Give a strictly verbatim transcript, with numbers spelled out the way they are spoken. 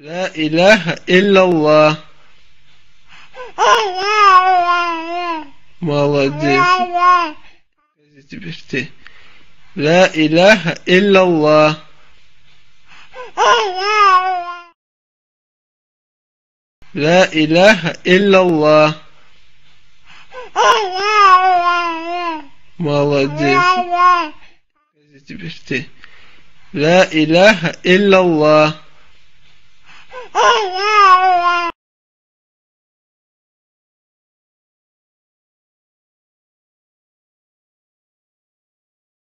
لا إله إلا الله. Молодец. Теперь ты. لا إله إلا الله. لا إله إلا الله. Молодец. Теперь ты. لا إله إلا الله.